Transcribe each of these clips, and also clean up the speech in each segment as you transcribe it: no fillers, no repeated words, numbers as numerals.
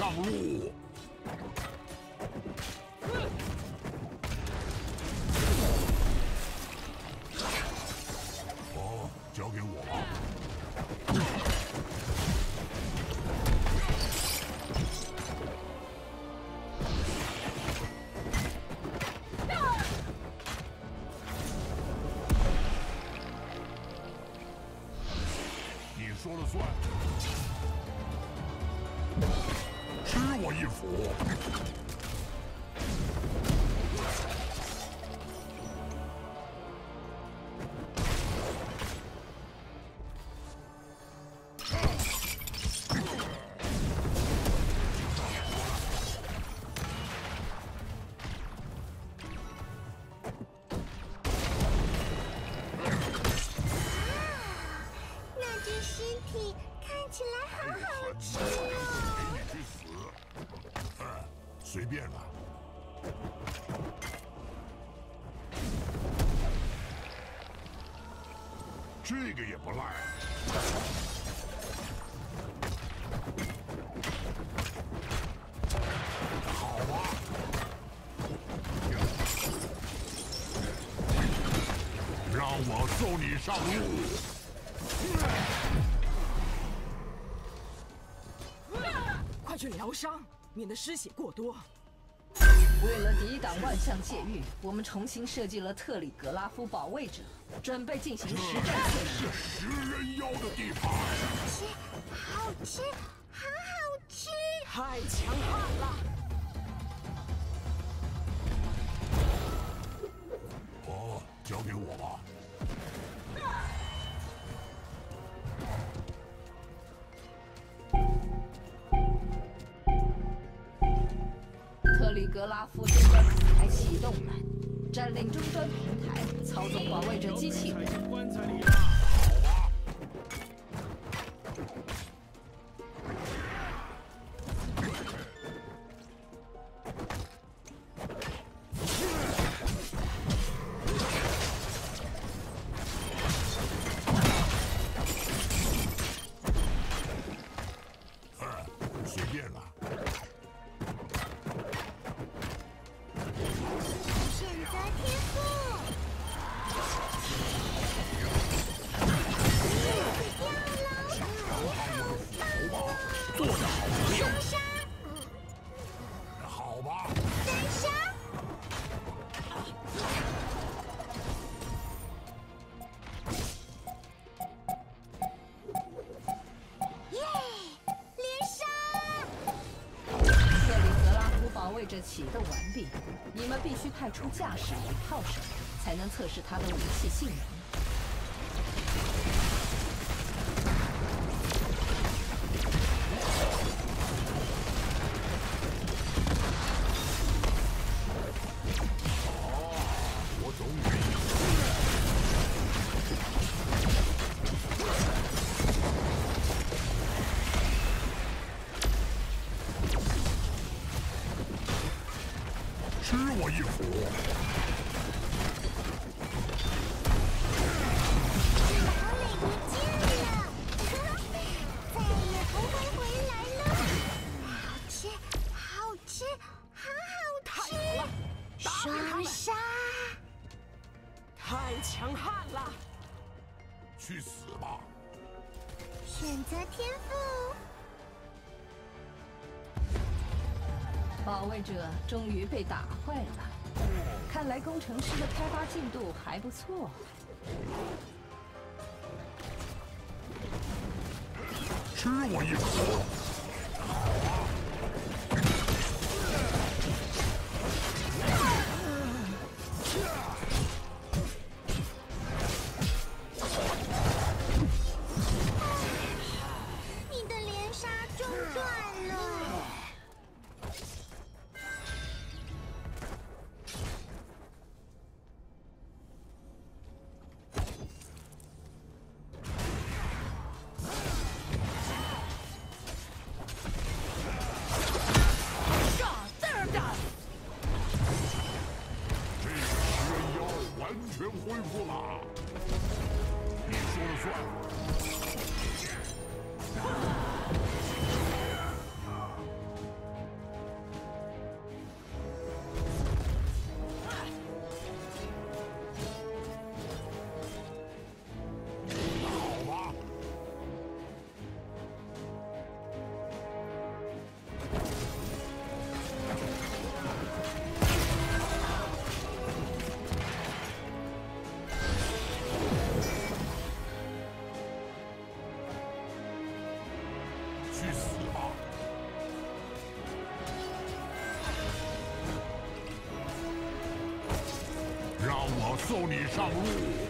上路。哦，交给我吧。 说了算，吃我一斧！随便了。这个也不赖。好啊！让我送你上路。 快去疗伤，免得失血过多。 为了抵挡万象界域，我们重新设计了特里格拉夫保卫者，准备进行实战测试。 食人妖的地盘， 吃，好吃，好好吃！ 太强悍了！ 哦，交给我吧。 特里格拉夫终端平台启动了，占领终端平台，操纵保卫者机器人。 棺材里。 随便了。 选择天赋。 做得好，朋友。 杀！ 好吧。 斩杀！耶！连杀！ 特里格拉夫保卫者启动完毕，你们必须派出驾驶员炮手，才能测试他的武器性能。 吃我一斧！ 再也不会回来了。好吃，好吃，好好吃！双杀！ 太强悍了！ 去死吧！ 选择天赋。 保卫者终于被打坏了，看来工程师的开发进度还不错。 吃我一斧！ 你的连杀中断了。 完全恢复了，你说了算。 我送你上路。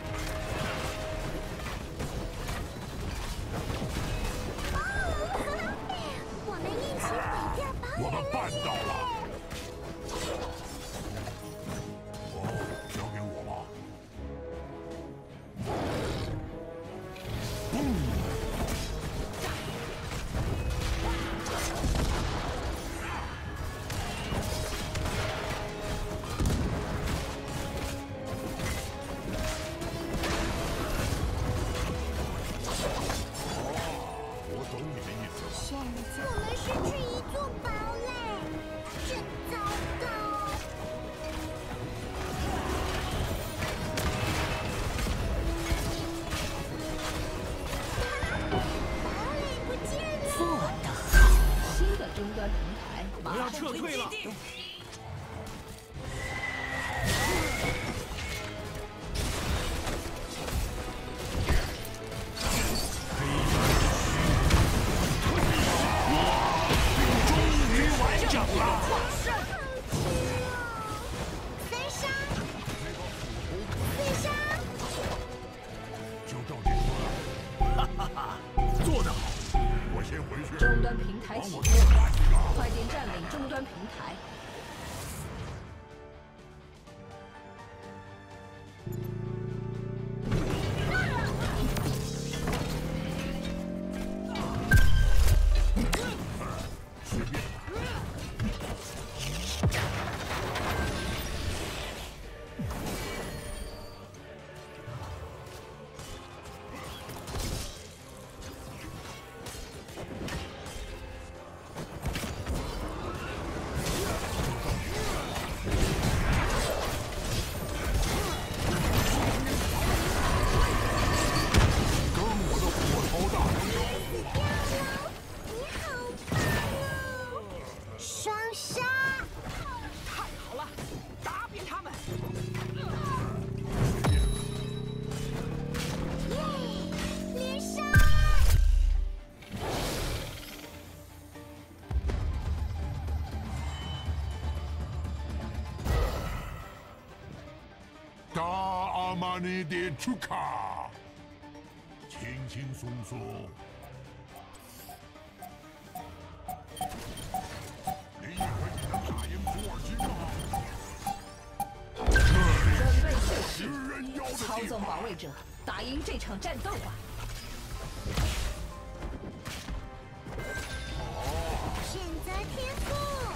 我们一起毁掉堡我们垒办到了。哦，交给我吧。嘣！我懂你的意思了。 现在我们失去一座堡垒，真糟糕！堡垒不见了。 做得好！新的终端平台马上撤退了。 完整了。 飞沙，飞沙， 就到这里。做得好。我先回去。 终端平台启动， 帮我多杀几个。 快点占领终端平台。 随便。跟我的火头大人招呼吧。 你好棒哦！双杀， 太好了，打扁他们！ 耶！连杀， 达阿玛尼的出卡，轻轻松松。你以为你能打赢土耳其吗？ 准备就食绪， 人妖的操纵地方保卫者，打赢这场战斗吧！ 选择天赋，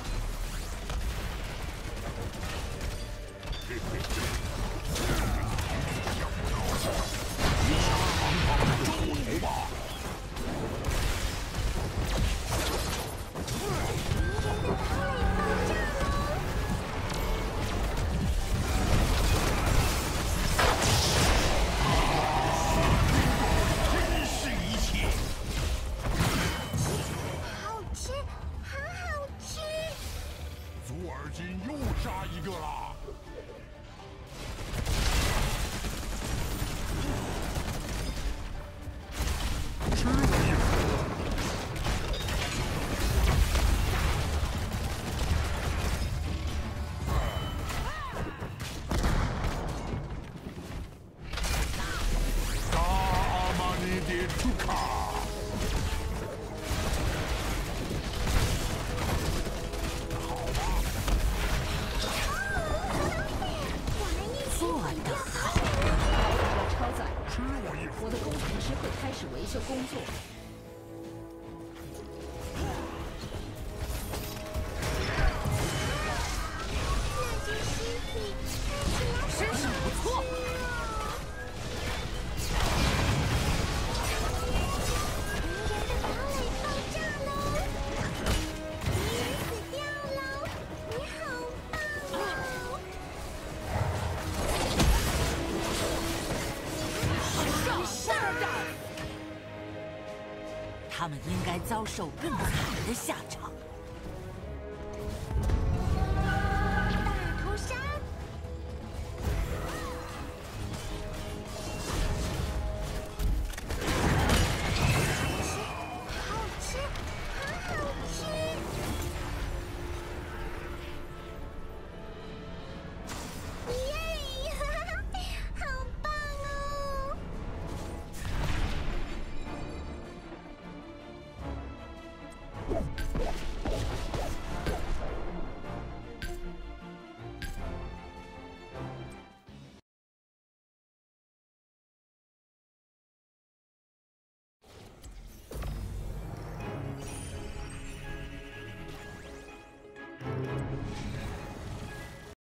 头吧。真是一切。 好吃，好好吃！ 左耳金又杀一个啦！吃我一口！达阿玛尼的出卡， 我们一起做得好！保卫者超载， 吃我一口！ 我的工程师会开始维修工作。 那具尸体看起来真是不错。 敌人的堡垒爆炸喽！敌人死掉喽！你好棒哦！ 他们应该遭受更惨的下场。 大屠杀，好吃，好好吃！耶！